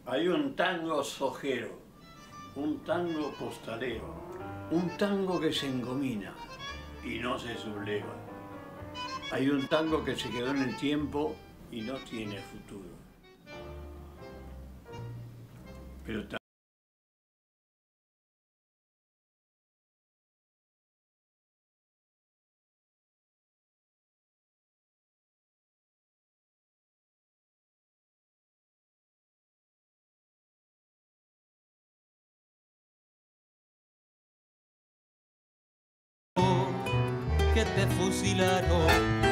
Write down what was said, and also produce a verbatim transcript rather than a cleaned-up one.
Hay un tango sojero, un tango costalero, un tango que se engomina y no se subleva. Hay un tango que se quedó en el tiempo y no tiene futuro. Pero que te fusilaron